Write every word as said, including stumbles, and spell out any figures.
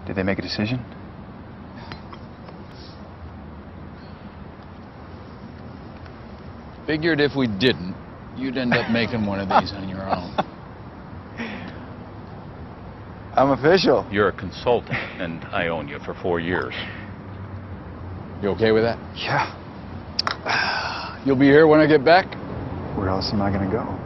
Did they make a decision? Figured if we didn't, you'd end up making one of these on your own. I'm official. You're a consultant, and I own you for four years. You okay with that? Yeah. You'll be here when I get back? Where else am I gonna go?